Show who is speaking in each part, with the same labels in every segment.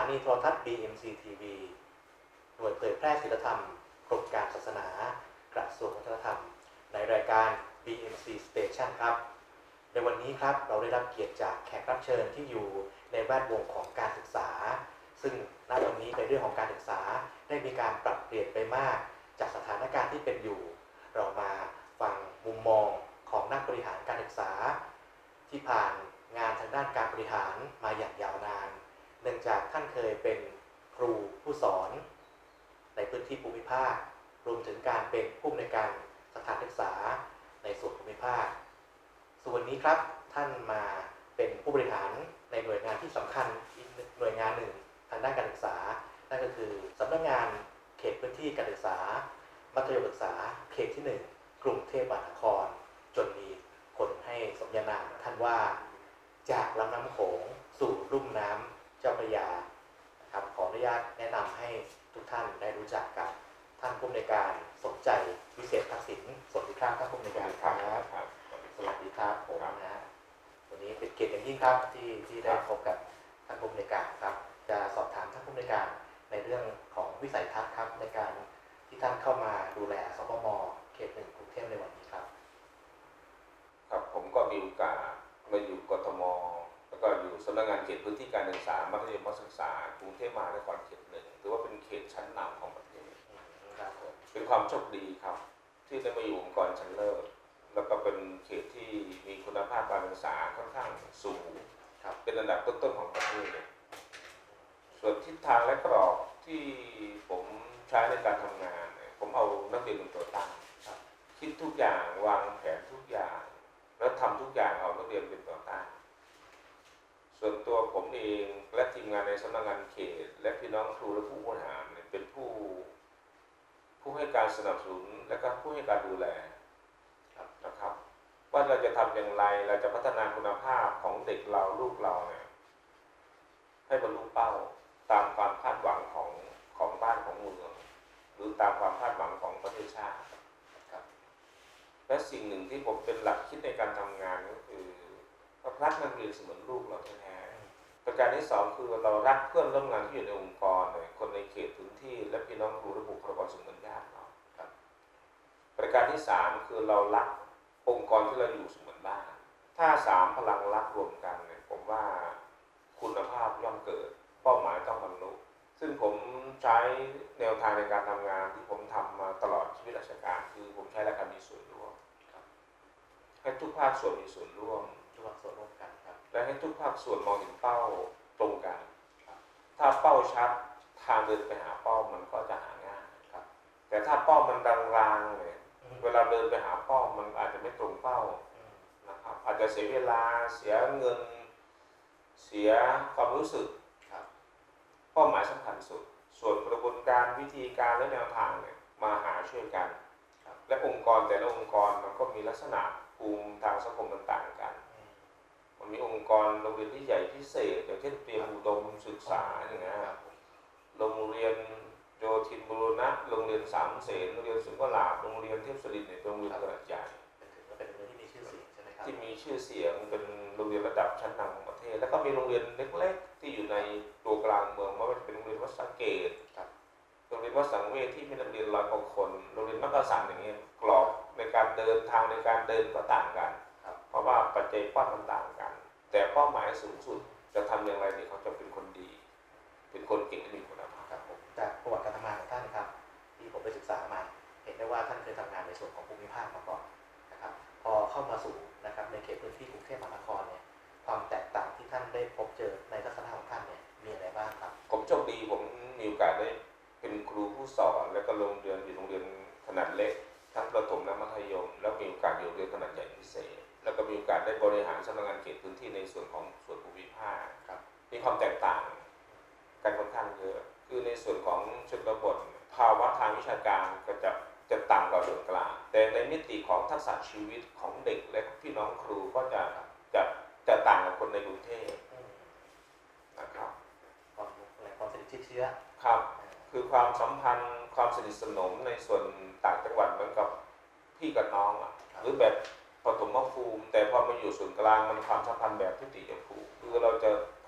Speaker 1: นีโทรทัศน์ BMC TV หน่วยเผยแพร่ศีลธรรมกรมการศาสนากระทรวงวัฒนธรรมในรายการ BMC Station ครับในวันนี้ครับเราได้รับเกียรติจากแขกรับเชิญที่อยู่ในแวดวงของการศึกษาซึ่งณวันนี้ในเรื่องของการศึกษาได้มีการปรับเปลี่ยนไปมากจากสถานการณ์ที่เป็นอยู่เรามาฟังมุมมองของนักบริหารการศึกษาที่ผ่านงานทางด้านการบริหารมาอย่างยาวนานเนื่องจากท่านเคยเป็นครูผู้สอนในพื้นที่ภูมิภาครวมถึงการเป็นผู้อำนวยการสถานศึกษาในส่วนภูมิภาคส่วนนี้ครับท่านมาเป็นผู้บริหารในหน่วยงานที่สำคัญอีกหน่วยงานหนึ่งทางด้านการศึกษานั่นก็คือสำนักงานเขตพื้นที่การศึกษามัธยมศึกษาเขตที่ 1 กรุงเทพมหานครจนมีคนให้สมญานามท่านว่าจากลำน้ำโขงสู่ลุ่มน้ำเจ้าพระยาครับขออนุญาตแนะนำให้ทุกท่านได้รู้จักกับท่านผู้อำนวยการสมใจวิเศษทักษิณสวัสดีครับท่านผู้อำนวยการครับสวัสดีครับผมนะฮะวันนี้เป็นเกียรติอย่างยิ่งครับที่ได้พบกับท่านผู้อำนวยการครับจะสอบถามท่านผู้อำนวยการในเรื่องของวิสัยทัศน์ครับในการที่ท่านเข้ามาดูแลสปม.เขต 1 กรุงเทพในวันนี้ครับ
Speaker 2: ครับผมก็มีโอกาสมาอยู่กทมแล้วก็อยู่สำนักงานเขตพื้นที่การศึกษามัธยมศึกษากรุงเทพมหานครเขต 1ถือว่าเป็นเขตชั้นนำของประเทศเป็นความโชคดีครับที่ได้มาอยู่องค์กรชั้นเลิศแล้วก็เป็นเขตที่มีคุณภาพการศึกษาค่อนข้างสูงเป็นอันดับต้นๆของประเทศส่วนทิศทางและกรอบที่ผมใช้ในการทำงานผมเอานักเรียนเป็นตัวตั้งคิดทุกอย่างวางแผนทุกอย่างแล้วทำทุกอย่างเอานักเรียนเป็นตัวตั้งส่วนตัวผมเองและทีมงานในสำนักงานเขตและพี่น้องครูและผู้บริหารเป็นผู้ให้การสนับสนุนและก็ผู้ให้การดูแลนะครับว่าเราจะทำอย่างไรเราจะพัฒนาคุณภาพของเด็กเราลูกเราเนี่ยให้บรรลุเป้าตามความคาดหวังของบ้านของเมืองหรือตามความคาดหวังของประเทศชาติและสิ่งหนึ่งที่ผมเป็นหลักคิดในการทำงานก็คือรักนักเรียนเสมือนลูกเราแท้ๆประการที่2คือเรารักเพื่อนร่วมงานที่อยู่ในองค์กรคนในเขตพื้นที่และพี่น้องครูและบุคลากรเสมือนญาติเราประการที่3คือเรารักองค์กรที่เราอยู่เสมือนบ้านถ้า3พลังรักรวมกันผมว่าคุณภาพย่อมเกิดเป้าหมายต้องบรรลุซึ่งผมใช้แนวทางในการทำงานที่ผมทำมาตลอดชีวิตราชการคือผมใช้หลักการมีส่วนร่วมให้ทุกภาคส่วนมีส่วนร่วมกันและให้ทุกภาคส่วนมองเห็นเป้าตรงกันถ้าเป้าชัดทางเดินไปหาเป้ามันก็จะหาง่ายแต่ถ้าเป้ามันรางๆเนี่ยเวลาเดินไปหาเป้ามันอาจจะไม่ตรงเป้านะครับอาจจะเสียเวลาเสียเงินเสียความรู้สึกเป้าหมายสำคัญสุดส่วนกระบวนการวิธีการและแนวทางเนี่ยมาหาช่วยกันและองค์กรแต่ละองค์กรมันก็มีลักษณะภูมิทางสังคมต่างกันมันมีองค์กรโรงเรียนที่ใหญ่พิเศษอย่างเช่นเตรียมอุดมศึกษาอย่างเงี้ยโรงเรียนโยธินบูรณะโรงเรียนสามเสนโรงเรียนสุนทรลาภโรงเรียนเทพศรินทร์เนี่ยเป็นโรงเรียนขนาดใหญ่
Speaker 1: เป็นโรงเรียนที่มีชื่อเสียงใช่ไหมครับ
Speaker 2: ที่มีชื่อเสียงเป็นโรงเรียนระดับชั้นนำของประเทศแล้วก็มีโรงเรียนเล็กๆที่อยู่ในตัวกลางเมืองไม่ว่าจะเป็นโรงเรียนวัดสะเกษโรงเรียนวัดสังเวชที่มีนักเรียน100 กว่าคนโรงเรียนมักกะสันอย่างเงี้ยกรอบในการเดินทางในการเดินก็ต่างกันเพราะว่าปัจจัยกว้างต่างกันแต่เป้าหมายสูงสุดจะทำอย่างไรดีเขาจะเป็นคนดีเป็นคนเก่งและมีคุณภาพ
Speaker 1: ครับผมจากประวัติการทำงานของท่านครับที่ผมไปศึกษามาเห็นได้ว่าท่านเคยทำงานในส่วนของภูมิภาคมาก่อนนะครับพอเข้ามาสู่นะครับในเขตพื้นที่กรุงเทพมหานครเนี่ยความแตกต่างที่ท่านได้พบเจอในลักษณะของท่านเนี่ยมีอะไรบ้างครับ
Speaker 2: ผมโชคดีผมมีโอกาสได้เป็นครูผู้สอนแล้วก็โรงเรียนอยู่โรงเรียนขนาดเล็กทั้งประถมและมัธยมแล้วมีโอกาสอยู่โรงเรียนขนาดใหญ่พิเศษแล้วก็มีโอกาสได้บริหารสำนักงานเขตพื้นที่ในส่วนของส่วนภูมิภาคมีความแตกต่างกันค่อนข้างเยอะคือในส่วนของชนบทภาวะทางวิชาการก็จะต่ำกว่าส่วนกลางแต่ในมิติของทักษะชีวิตของเด็กและพี่น้องครูก็จะต่างกับคนในกรุงเทพนะครับ
Speaker 1: ความสนิทชิดเชื้อ
Speaker 2: ครับคือความสัมพันธ์ความสนิทสนมในส่วนต่างจังหวัดเหมือนกับพี่กับน้องหรือแบบปฐมภูมิแต่พอมาอยู่ส่วนกลางมันความสัมพันธ์แบบทุติยภูมิคือเราจะพบกันใน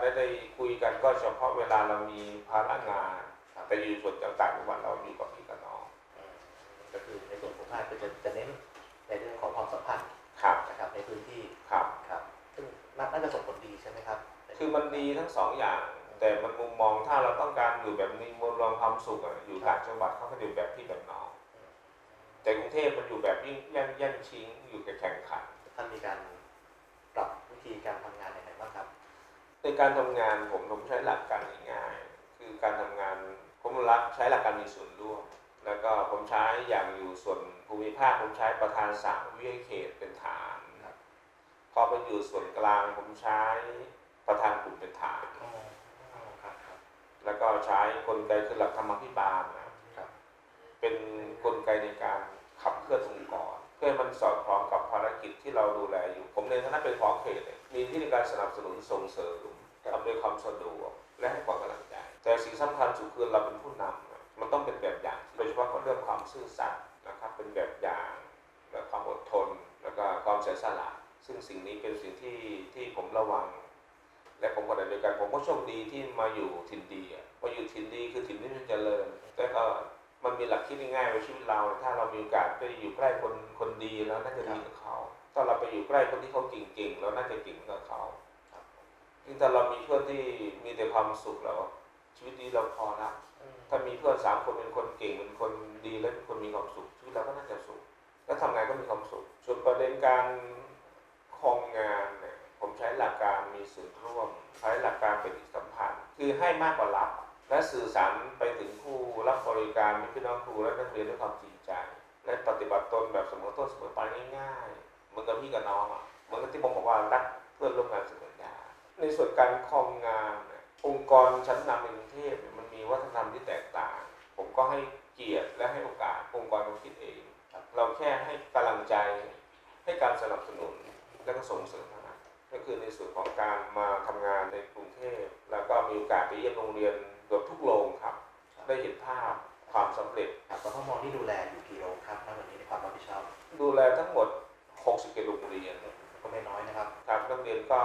Speaker 2: ได้คุยกันก็เฉพาะเวลาเรามีภาระงานแต่อยู่ส่วนต่างๆจังหวัดเราอยู่กับพี่กับน้อง
Speaker 1: ก็คือในส่วนของภาคก็จะเน้นในเรื่องของความสัมพันธ์นะครับในพื้นที่ครับซึ่งน่าจะส่งผลดีใช่ไหมครับ
Speaker 2: คือมันดีทั้งสองอย่างแต่มันมุมมองถ้าเราต้องการอยู่แบบมีมวลรวมความสุขอยู่ต่างจังหวัดเขาก็อยู่แบบพี่แบบน้องแต่กรุงเทพมันอยู่แบบยิ่งแย่งชิงอยู่กับแข่งขัน
Speaker 1: ท่านมีการปรับวิธีการทำงานอย่างไรบ้างครับ
Speaker 2: ในการทำงานผมใช้หลักการง่ายๆคือการทำงานผมใช้หลักการมีส่วนร่วมแล้วก็ผมใช้อย่างอยู่ส่วนภูมิภาคผมใช้ประธานสามวิทยาเขตเป็นฐานพอไปอยู่ส่วนกลางผมใช้ประธานกลุ่มเป็นฐานแล้วก็ใช้กลไกคือหลักธรรมาภิบาลเป็นกลไกในการขับเคลื่อนองค์กรเพื่อมันสอดคล้องกับภารกิจที่เราดูแลอยู่ผมในฐานะเป็นผอ.เขตมีที่ในการสนับสนุนส่งเสริมอำนวยความสะดวกและให้ความกำลังใจแต่สิ่งสำคัญสุดคือเราเป็นผู้นำมันต้องเป็นแบบอย่างโดยเฉพาะเรื่องความซื่อสัตย์นะครับเป็นแบบอย่างและความอดทนแล้วก็ความเสียสละซึ่งสิ่งนี้เป็นสิ่งที่ผมระวังและผมก็ได้ด้วยกันผมก็โชคดีที่มาอยู่ถิ่นดีมาอยู่ถิ่นดีคือถิ่นที่มันเจริญแต่ก็มันมีหลักคิดง่ายๆในชีวิตเราถ้าเรามีโอกาสไปอยู่ใกล้คนดีแล้วน่าจะดีกับเขาถ้าเราไปอยู่ใกล้คนที่เขาเก่งๆแล้วน่าจะเก่งกับเขายิ่งถ้าเรามีเพื่อนที่มีแต่ความสุขแล้วชีวิตนี้เราพอละถ้ามีเพื่อน3 คนเป็นคนเก่งเป็นคนดีและเป็นคนมีความสุขชีวิตเราก็น่าจะสุขแล้วทำงานก็มีความสุขส่วนประเด็นการครองงานเนี่ยผมใช้หลักการมีส่วนร่วมใช้หลักการปฏิสัมพันธ์คือให้มากกว่ารับและสื่อสารไปถึงผู้รับบริการมีพี่น้องครูและนักเรียนด้วยความจริงใจและปฏิบัติตนแบบเสมอต้นเสมอปลายง่ายๆเหมือนกับพี่กับน้องเหมือนกับที่ผมบอกว่ารักเพื่อนร่วมงานเสมอญาติในส่วนการครองงานองค์กรชั้นนำในกรุงเทพมันมีวัฒนธรรมที่แตกต่างผมก็ให้เกียรติและให้โอกาสองค์กรเขาคิดเองเราแค่ให้กำลังใจให้การสนับสนุนและก็ส่งเสริมก็คือในส่วนของการมาทำงานในกรุงเทพแล้วก็มีโอกาสไปเยี่ยมโรงเรียนเกือบทุกโรงครับได้เห็นภาพความสำเร็จ
Speaker 1: กทม.ที่ดูแลอยู่กี่โรงครับณวันนี้ในความรับผิดชอบ
Speaker 2: ดูแลทั้งหมด60โรงเรียน
Speaker 1: ก็ไม่น้อยนะครับ
Speaker 2: ครับนักเรียนก็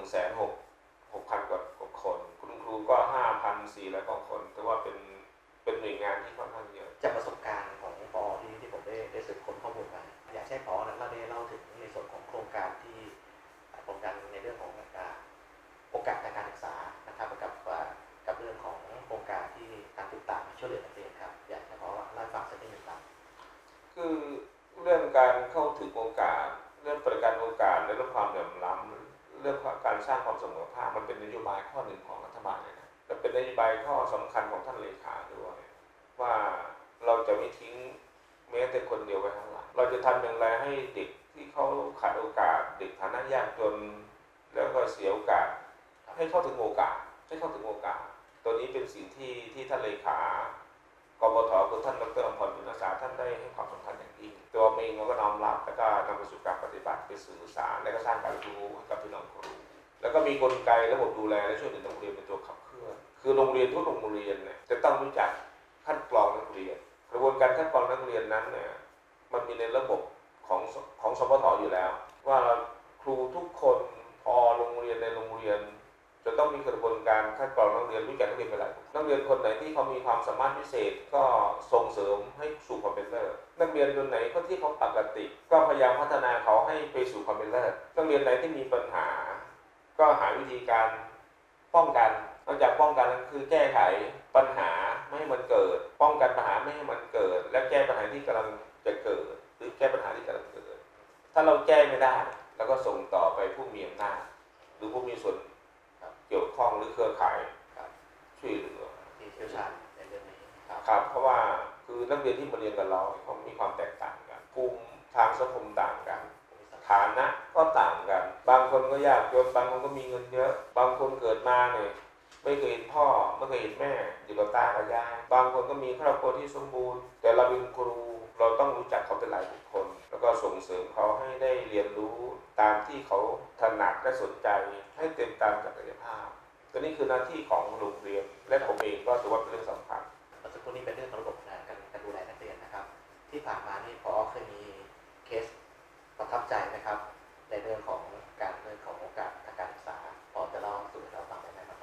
Speaker 2: 160,000 กว่าคนคุณครูก็ 5,400 กว่าคนถือว่าเป็นหน่วยงานที่ค่อนข้างเยอะ
Speaker 1: จากประสบการณ์ของปอที่ผมได้สืบค้นข้อมูลมาอยากให้ปอเราได้เล่าถึงในส่วนของโครงการในเรื่องของโอกาสทางการศึกษานะครับกับเรื่องของโครงการที่การติดตามช่วยเหลือนักเรียนครับอยากให้พอเล่าให้ฟังสักนิดหนึ่งครับ
Speaker 2: คือเรื่องการเข้าถึงโอกาสเรื่องประกันโอกาสและเรื่องความเหลื่อมล้ำเรื่องการสร้างความเสมอภาคมันเป็นนโยบายข้อหนึ่งของรัฐบาลเลยนะและเป็นนโยบายข้อสำคัญของท่านเลขาด้วยว่าเราจะไม่ทิ้งแม้แต่คนเดียวไว้ข้างหลังเราจะทำอย่างไรให้เด็กที่เขาขาดโอกาสเด็กฐานะยากจนแล้วก็เสียโอกาสให้เข้าถึงโอกาสตัวนี้เป็นสิ่งที่ท่านเลขากบฏ.คือท่านดร.อมพร บุญรักษาท่านได้ให้ความสำคัญอย่างยิ่งตัวเองเราก็น้อมรับแล้วก็นำไปสู่การปฏิบัติไปสื่อสารและก็สร้างการรู้ให้กับพี่น้องครูแล้วก็มีกลไกระบบดูแลและช่วยเหลือนักเรียนเป็นตัวขับเคลื่อนคือโรงเรียนทุกโรงเรียนเนี่ยจะต้องรู้จักคัดกรองนักเรียนกระบวนการคัดกรองนักเรียนนั้นเนี่ยมันมีในระบบของสพท.อยู่แล้วว่าครูทุกคนพอโรงเรียนในโรงเรียนจะต้องมีกระบวนการคัดกรองนักเรียนรู้จักนักเรียนเป็นหลักนักเรียนคนไหนที่เขามีความสามารถพิเศษก็ส่งเสริมให้สู่ความเป็นเลิศนักเรียนคนไหนที่เขาปกติก็พยายามพัฒนาเขาให้ไปสู่ความเป็นเลิศนักเรียนไหนที่มีปัญหาก็หาวิธีการป้องกันนอกจากป้องกันนั้นคือแก้ไขปัญหาไม่ให้มันเกิดป้องกันปัญหาไม่ให้มันเกิดและแก้ปัญหาที่กำลังจะเกิดหรือแก้ปัญหาที่กำลังเกิดถ้าเราแก้ไม่ได้เราก็ส่งต่อไปผู้มีอำนาจหรือผู้มีส่วนเกี่ยวข้องหรือเครือข่ายช่วยเหลือ
Speaker 1: ที่เชี่ยวชาญในเรื่องนี้
Speaker 2: ครับเพราะว่าคือนักเรียนที่มาเรียนกับเราเขามีความแตกต่างกันภูมิทางสังคมต่างกันฐานะก็ต่างกันบางคนก็ยากจนบางคนก็มีเงินเยอะบางคนเกิดมาเนี่ยไม่เคยเห็นพ่อไม่เคยเห็นแม่อยู่กับตากับยายบางคนก็มีครอบครัวที่สมบูรณ์แต่เราเป็นครูเราต้องรู้จักเขาเป็นหลายบุคคลแล้วก็ส่งเสริมเขาให้ได้เรียนรู้ตามที่เขาถนัดและสนใจให้เต็มตามศักยภาพตัวนี้คือหน้าที่ของโรงเรียนและผมเองก็ถือว่าเป็นเรื่องสำคัญ
Speaker 1: สักครู่นี้เป็นเรื่องระบบการดูแลนักเรียนนะครับที่ผ่านมานี่พอเคยมีเคสประทับใจไหมครับในเรื่องของโอกาสทางการศึกษาพอจะเล่าสู่เราฟังได้ไหมครับ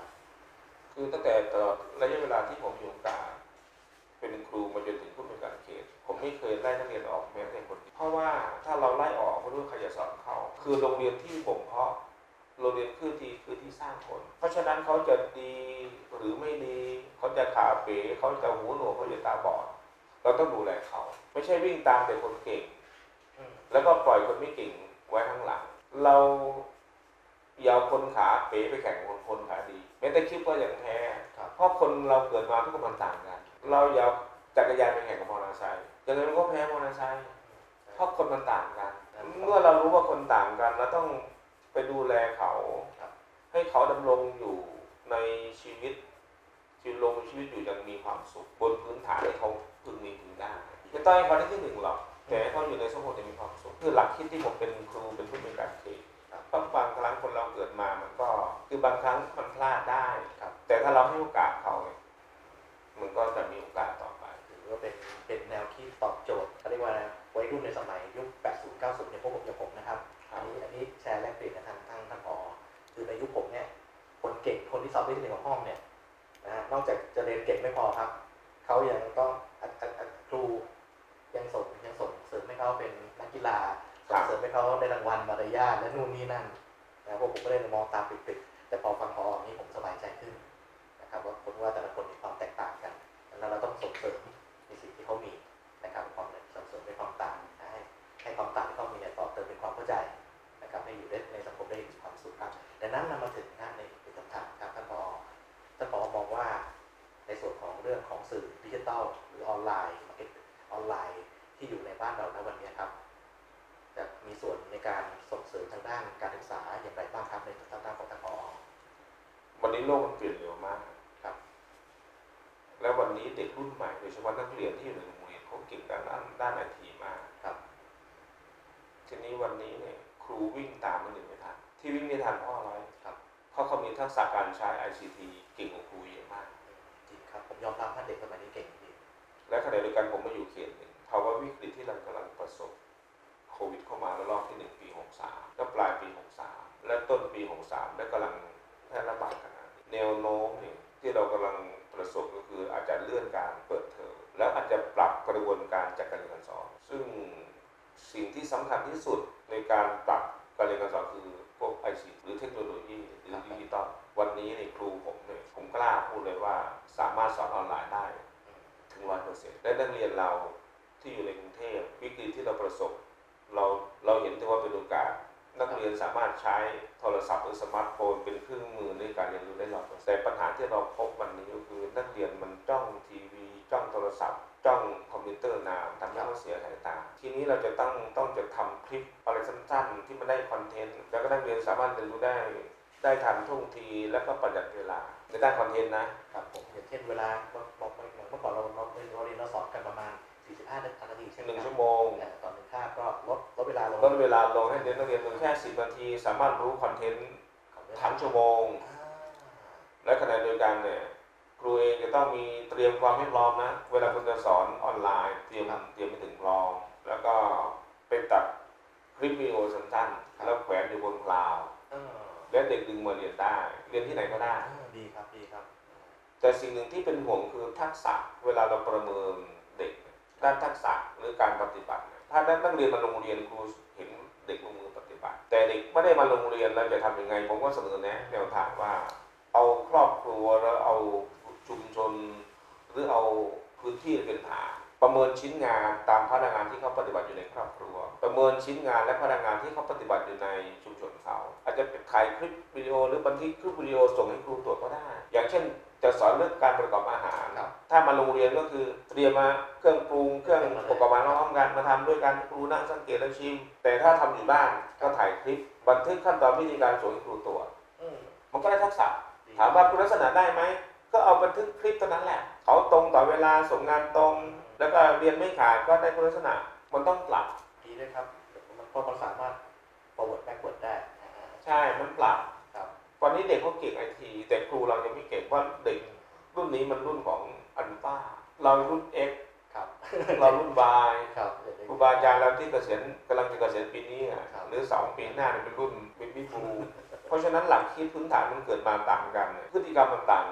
Speaker 2: ตั้งแต่ตลอดระยะเวลาที่ผมอยู่กาเป็นครูมาจนถึงผู้บริการเขตผมไม่เคยไล่นักเรียนออกแม้แต่คนเดียวเพราะว่าถ้าเราไล่ออกไม่รู้ใครจะสอนเขาคือโรงเรียนที่บ่มเพาะโรงเรียนคือที่สร้างคนเพราะฉะนั้นเขาจะดีหรือไม่ดีเขาจะขาเป๋เขาจะหูหนวกเขาจะตาบอดเราต้องดูแลเขาไม่ใช่วิ่งตามแต่คนเก่งแล้วก็ปล่อยคนไม่เก่งไว้ข้างหลังเราอย่าเอาคนขาเป๋ไปแข่งคนขาดีแม้แต่คลิปก็ยังแพ้เพราะคนเราเกิดมาทุกคนมันต่างกันเราอย่าจักรยานไปแข่งกับมอเตอร์ไซค์อย่างนั้นก็แพ้มอเตอร์ไซค์เพราะคนมันต่างกันเมื่อเรารู้ว่าคนต่างกันเราต้องไปดูแลเขาให้เขาดำรงอยู่ในชีวิตอยู่อย่างมีความสุขบนพื้นฐานที่เขาพึงมีพึงได้ไม่ต้องให้เขาได้ที่หนึ่งหรอกแต่ให้เขาอยู่ในสังคมที่มีความสุขคือหลักคิดที่ผมเป็นครูเป็นผู้บริการเขตบางครั้งคนเราเกิดมามันก็คือบางครั้งมันพลาดได้แต่ถ้าเราให้โอกาสเขาเนี่ยมันก็จะมีโอกาสต่อไป
Speaker 1: ถือว่าเป็นแนวคิดตอบโจทย์เขาเรียกว่าวัยรุ่นในสมัยยุค 80 90 เนี่ยพวกผมอย่างผมนะครับอันนี้แชร์แลกเปลี่ยนกับท่านผอ.คือในยุคผมเนี่ยคนเก่งคนที่สอบได้ที่หนึ่งของห้องเนี่ยนะฮะนอกจากจะเรียนเก่งไม่พอครับเขายังต้องครูยังส่งเสริมให้เขาเป็นนักกีฬาส่งเสริมให้เขาได้รางวัลมารยาทและนู่นนี่นั่นนะพวกผมก็เลยมองตาปิดๆแต่พอฟังพอนี้ผมสบายใจขึ้นนะครับว่าแต่ละคนมีความแตกต่างกันแล้วเราต้องส่งเสริมในสิ่งที่เขามีนะครับความส่งเสริมในความต่างให้ความต่างที่เขามีเนี่ยต่อเติมเป็นความเข้าใจนะครับให้อยู่ในสังคมได้มีความสุขครับดังนั้นนำมาถึงในคำถามครับท่านผอ.มองว่าในส่วนของเรื่องของสื่อดิจิทัลหรือออนไลน์มาร์เก็ตออนไลน์ที่อยู่ในบ้านเราณวันนี้ครับจะมีส่วนในการส่งเสริมทางด้านการศึกษาอย่างไรบ้างครับในทางด้านของท่านผอ.
Speaker 2: วันนี้โลกมันเปลี่ยนเร็วมาก
Speaker 1: ครับ
Speaker 2: แล้ววันนี้เด็กรุ่นใหม่โดยเฉพาะนักเรียนที่อยู่ในโรงเรียนเขาเก่งด้านไอทีมาก
Speaker 1: ครับ
Speaker 2: ทีนี้วันนี้เนี่ยครูวิ่งตามมันไม่ทันที่วิ่งไม่ทันเพราะอะไร
Speaker 1: ครับ
Speaker 2: เขามีทักษะการใช้ ICT เก่งกว่าครูเยอะมาก
Speaker 1: จริงครับผมยอมรับว่าเด็กสมัยนี้เก่งจริง
Speaker 2: และขณะเดียวกันผมมาอยู่เขตหนึ่งภาวะวิกฤตที่เรากำลังประสบโควิดเข้ามาแล้วรอบที่1ปี63แล้วปลายปี63และต้นปี63และกำลังแพร่ระบาดขนาดนี้แนวโน้มนี่ที่เรากำลังประสบก็คืออาจจะเลื่อนการเปิดเทอมแล้วอาจจะปรับกระบวนการจัดการเรียนการสอนซึ่งสิ่งที่สำคัญที่สุดในการปรับการเรียนการสอนคือพวก ICT หรือเทคโนโลยีหรือดิจิตอลวันนี้ในครูผมกล้าพูดเลยว่าสามารถสอนออนไลน์ได้ถึง 100% และนักเรียนเราที่อยู่ในกรุงเทพวิกฤตที่เราประสบเราเห็นถึงว่าเป็นโอกาสนักเรียนสามารถใช้โทรศัพท์หรือสมาร์ทโฟนเป็นเครื่องมือในการเรียนรู้ได้100%แต่ปัญหาที่เราพบวันนี้ก็คือนักเรียนมันจ้องทีวีจ้องโทรศัพท์จ้องคอมพิวเตอร์นานทำให้เขาเสียสายตาทีนี้เราจะต้องจะทำคลิปอะไรสั้นๆที่มันได้คอนเทนต์แล้วก็นักเรียนสามารถเรียนรู้ได้ทันท่วงทีแล้วก็ประหยัดเวลาในด้านคอนเทนต์
Speaker 1: นะครับผมอย่างเช่นเวลาบอกเมื่อก่อนเราเรียนเราสอนกันประมาณ45 นาทีใช่ไหมครับ
Speaker 2: 1 ชั่วโมง
Speaker 1: ต่อ1 คาบก็ลดเวลาล
Speaker 2: งให้นักเรียนแค่10 นาทีสามารถรู้คอนเทนต์ทั้งชั่วโมงและขณะเดียวกันเนี่ยครูเองจะต้องมีเตรียมความให้พร้อมนะเวลาคุณจะสอนออนไลน์เตรียมไปถึงพร้อมแล้วก็ไปตัดคลิปวิดีโอสั้นๆแล้วแขวนอยู่บนคลาวด์และเด็กดึงมาเรียนได้เรียนที่ไหนก็ได้
Speaker 1: ดีครับ
Speaker 2: แต่สิ่งหนึ่งที่เป็นห่วงคือทักษะเวลาเราประเมินเด็กด้านทักษะหรือการปฏิบัติถ้านักเรียนมาโรงเรียนครูเห็นเด็กลงมือปฏิบัติแต่เด็กไม่ได้มาโรงเรียนเราจะทำยังไงผมก็เสนอแนวทางว่าเอาครอบครัวแล้วเอาชุมชนหรือเอาพื้นที่เป็นฐานประเมินชิ้นงานตามพนักงานที่เขาปฏิบัติอยู่ในครอบครัวประเมินชิ้นงานและพนักงานที่เขาปฏิบัติอยู่ในชุมชนเขาอาจจะถ่ายคลิปวิดีโอหรือบันทึกคลิปวิดีโอส่งให้ครูตรวจก็ได้อย่างเช่นจะสอนเรื่องการประกอบอาหารถ้ามาโรงเรียนก็คือเตรียมมาเครื่องปรุงเครื่องประกอบอาหารพร้อมกันมาทำด้วยกันครูนั่งสังเกตและชิมแต่ถ้าทำอยู่บ้านก็ถ่ายคลิปบันทึกขั้นตอนวิธีการส่งให้ครูตรวจมันก็ได้ทักษะถามว่าคุณลักษณะได้ไหมก็เอาบันทึกคลิปตัวนั้นแหละเขาตรงต่อเวลาส่งงานตรงแล้วก็เรียนไม่ขาดก็ได้คุณลักษณะมันต้องปรับ
Speaker 1: ดีด้วยครับเพราะมันสามารถ forward backward ได้
Speaker 2: ใช่มันปรับวันนี้เด็กเขาเก่งไอทีแต่ครูเรายังไม่เก่งว่าเด็กรุ่นนี้มันรุ่นของอัลฟาเรารุ่น X เรารุ่น Y ครูบาอาจารย์เราที่กำลังจะเกษียณปีนี้หรือ2 ปีหน้าเป็นรุ่นเบบี้บูมเพราะฉะนั้นหลักคิดพื้นฐานมันเกิดมาต่างกันพฤติกรรมมันต่างกัน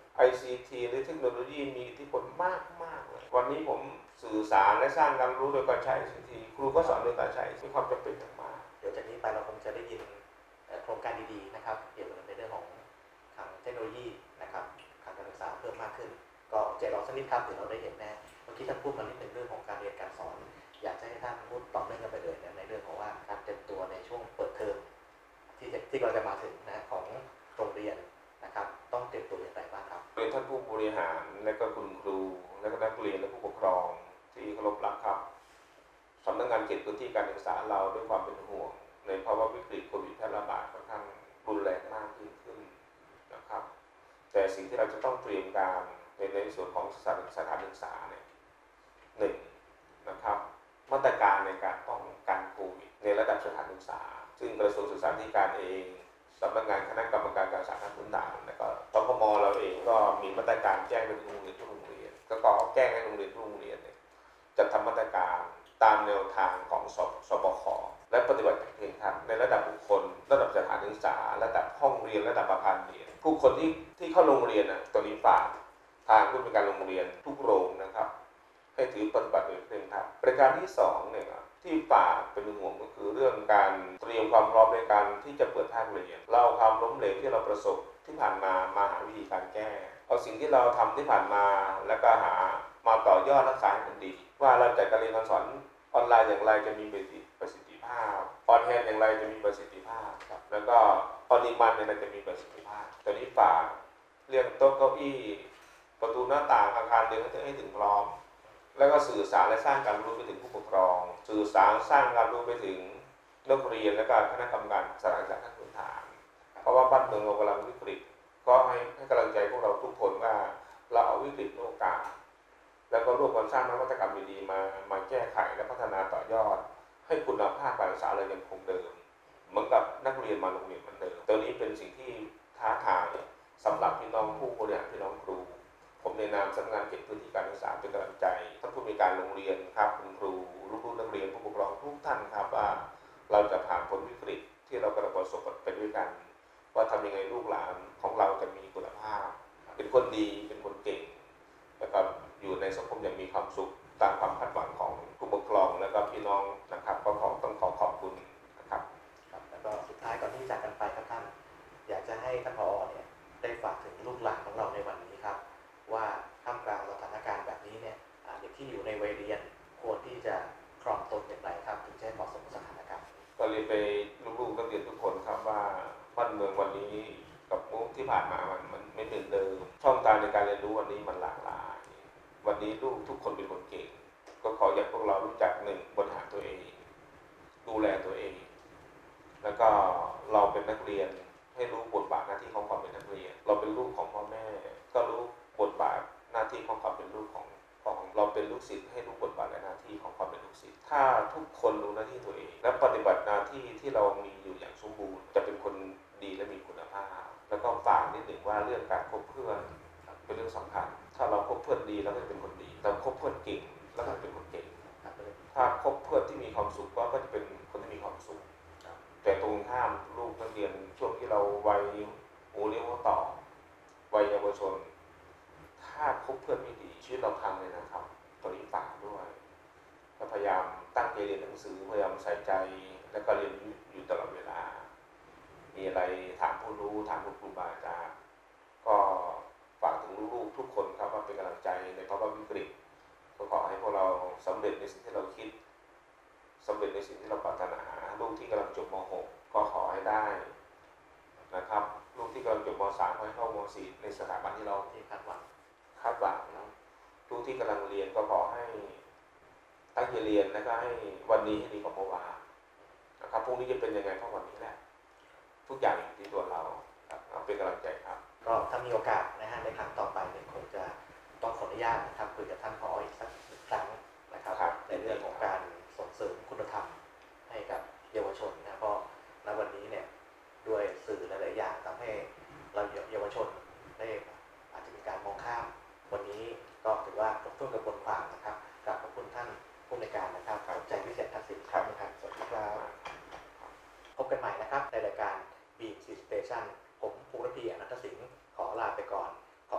Speaker 2: ICT หรือเทคโนโลยีมีอิทธิพลมากเลยวันนี้ผมสื่อสารและสร้างการรู้โดยการใช้ ICT ครูก็สอนโดยการใช้มีความจำเป็นอย่างมาก
Speaker 1: เดี๋ยวจากนี้ไปเราคงจะได้ยินโครงการดีๆนะครับเกี่ยวกับในเรื่องของทางเทคโนโลยีนะครับทางการศึกษาเพิ่มมากขึ้นก็ใจเราสักนิดครับเดี๋ยวเราได้เห็นแน่เมื่อกี้ท่านพูดมานิดนึงเรื่องของการเรียนการสอนอยากให้ท่านพูดต่อเนื่องกันไปเลยในเรื่องของว่าการเตรียมตัวในช่วงเปิดเทอมที่เราจะมาถึงนะของโรงเรียนนะครับต้องเตรียมตัวอย่างไรบ้างครับ
Speaker 2: เรียนท่านผู้บริหารและก็คุณครูและก็นักเรียนและผู้ปกครองที่เคารพรักครับสำนักงานเขตพื้นที่การศึกษาเราด้วยความเป็นห่วงในภาวะวิกฤตโควิดแพร่ระบาดค่อนข้างรุนแรงมากขึ้นนะครับแต่สิ่งที่เราจะต้องเตรียมการในส่วนของสถานศึกษาเนี่ยหนึ่งนะครับมาตรการในการป้องกันโควิดในระดับสถานศึกษาซึ่งกระทรวงศึกษาธิการเองสำนักงานคณะกรรมการการศึกษาขั้นพื้นฐานและก็ตพมเราเองก็มีมาตรการแจ้งไปถึงโรงเรียนทุกโรงเรียนก็แจ้งให้โรงเรียนทุกโรงเรียนเนี่ยจัดทำมาตรการตามแนวทางของสบคและปฏิบัติอย่างเคร่งครัดในระดับบุคคลระดับสถานศึกษาระดับห้องเรียนระดับอาคารเรียนผู้คนที่เข้าโรงเรียนตัวนี้ฝากทางผู้บริการโรงเรียนทุกโรงนะครับให้ถือปฏิบัติโดยเคร่งครัดประการที่2เนี่ยที่ฝากเป็นห่วงก็คือเรื่องการเตรียมความพร้อมในการที่จะเปิดภาคเรียนเราความล้มเหลวที่เราประสบที่ผ่านมาหาวิธีการแก้เอาสิ่งที่เราทำที่ผ่านมาแล้วก็หามาต่อยอดรักษาให้มันดีว่าเราจัดการเรียนการสอนออนไลน์อย่างไรจะมีประสิทธิภาพออนแฮนด์อย่างไรจะมีประสิทธิภาพแล้วก็ออนดีมานด์อย่างไรจะมีประสิทธิภาพตอนนี้ฝากเรื่องโต๊ะเก้าอี้ประตูหน้าต่างอาคารเรียนให้ถึงพร้อมแล้วก็สื่อสารและสร้างการรู้ไปถึงผู้ปกครองสื่อสารสร้างการรู้ไปถึงนักเรียนและก็คณะกรรมการสถานศึกษาขั้นพื้นฐานเพราะว่าบ้านเมืองเรากำลังวิกฤตก็ให้กำลังใจพวกเราทุกคนว่าเราเอาวิกฤตเป็นโอกาสแล้วก็ร่วมกันสร้างนวัตกรรมดีๆมาแก้ไขและพัฒนาต่อยอดให้คุณภาพการศึกษาเรายังคงเดิมเหมือนกับนักเรียนมาโรงเรียนเหมือนเดิมตัวนี้เป็นสิ่งที่ท้าทายสำหรับพี่น้องผู้บริหารพี่น้องครูผมในนามสำนักงานเขตพื้นที่การศึกษาเป็นกำลังใจท่านผู้มีการโรงเรียนครับคุณครูลูกๆนักเรียนผู้ปกครองทุกท่านครับว่าเราจะผ่านพ้นวิกฤตที่เรากำลังประสบไปด้วยกันว่าทำยังไงลูกหลานของเราจะมีคุณภาพเป็นคนดีเป็นคนเก่งแล้วก็อยู่ในสังคมอย่างมีความสุขตามความคาดหวังของผู้ปกครองและก็พี่น้องนะครับก็ต้องขอขอบคุณนะครับ
Speaker 1: แล้วก็สุดท้ายก่อนที่จากกันไปครับท่านอยากจะให้ท่านผอ.เนี่ยได้ฝากถึงลูกหลานของเราในวันนี้ครับว่าท่ามกลางสถานการณ์แบบนี้เนี่ยเด็กที่อยู่ในวัยเรียนควรที่จะครองตนอย่างไรครับถึงจะเหมาะสมกับสถานการณ์
Speaker 2: ก็เรียนไปลูกๆนักเรียนทุกคนครับว่าบ้านเมืองวันนี้กับมุกที่ผ่านมามันไม่เหมือนเดิมช่องทางในการเรียนรู้วันนี้มันหลากหลายวันนี้ลูกทุกคนเป็นคนเก่งก็ขออยากพวกเรารู้จัก1บริหารตัวเองดูแลตัวเองแล้วก็เราเป็นนักเรียนให้รู้บทบาทหน้าที่ของความเป็นนักเรียนเราเป็นลูกของพ่อแม่ก็รู้บทบาทหน้าที่ของความเป็นลูกของเราเป็นลูกศิษย์ให้รู้บทบาทและหน้าที่ของความเป็นลูกศิษย์ถ้าทุกคนรู้หน้าที่ตัวเองและปฏิบัติหน้าที่ที่เรามีอยู่อย่างสมบูรณ์จะเป็นคนดีและมีคุณภาพแล้วก็ฝากนิดหนึ่งว่าเรื่องการคบเพื่อนเป็นเรื่องสำคัญถ้าเราคบเพื่อนดีเราก็จะเป็นคนดีเราคบเพื่อนเก่งแล้วก็จะเป็นคนเก่งถ้าคบเพื่อนที่มีความสุขก็จะเป็นคนที่มีความสุขแต่ตรงข้ามลูกนักเรียนช่วงที่เราวัยหูเลี้ยวหัวต่อวัยเยาวชนถ้าคบเพื่อนไม่ดีชีวิตเราพังเลยนะครับตอนนี้ฝากด้วยพยายามตั้งใจเรียนหนังสือพยายามใส่ใจและก็เรียนอยู่ตลอดเวลามีอะไรถามผู้รู้ถามผู้ครูบาอาจารย์ก็ฝากถึงลูกๆทุกคนครับว่าเป็นกำลังใจในภาวะวิกฤตก็ขอให้พวกเราสำเร็จในสิ่งที่เราคิดสำเร็จในสิ่งที่เราปรารถนาลูกที่กำลังจบม.6 ก็ขอให้ได้นะครับลูกที่กำลังจบม.3 ขอให้เข้าม.4 ในสถาบันที่เราคาดหวังนะลูกที่กำลังเรียนก็ขอให้ตั้งใจเรียนและก็ให้วันนี้ให้ดีกว่าเมื่อวานนะครับพรุ่งนี้จะเป็นยังไงเพราะวันนี้แหละทุกอย่างอยู่ที่ตัวเราครับเป็นกำลังใจครับ
Speaker 1: ก็ถ้ามีโอกาสนะฮะในครั้งต่อไปเนี่ยคงจะต้องขออนุญาตนะครับคุยกับท่านผอ.อีกสักครั้งนะครับในเรื่องของการส่งเสริมคุณธรรมให้กับเยาวชนนะเพราะณวันนี้เนี่ยด้วยสื่อหลายๆอย่างทำให้เราเยาวชนได้อาจจะมีการมองข้ามวันนี้ก็ถือว่าครบถ้วนกระบวนความนะครับกับขอบคุณท่านผู้ในการนะครับขอบใจพิเศษทักษิณครับนะครับสวัสดีครับพบกันใหม่นะครับในรายการ BMC Station ผมภูรพี อนันตสิงห์ขอลาไปก่อนขอบคุณ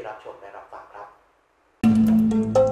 Speaker 1: รับชมและรับฟังครับ